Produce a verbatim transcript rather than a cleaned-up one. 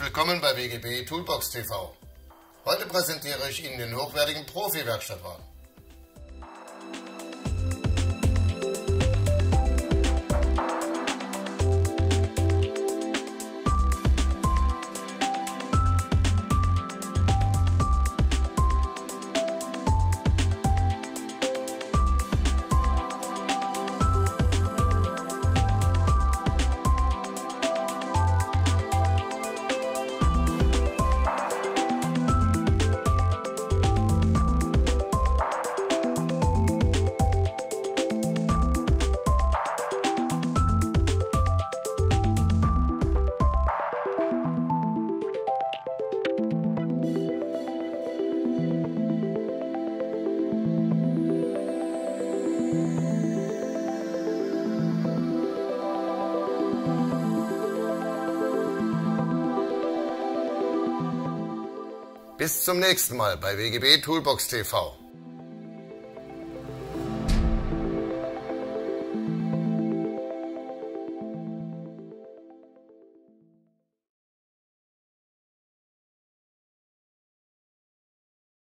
willkommen bei W G B Toolbox T V. Heute präsentiere ich Ihnen den hochwertigen Profi-Werkstattwagen. Bis zum nächsten Mal bei W G B Toolbox T V.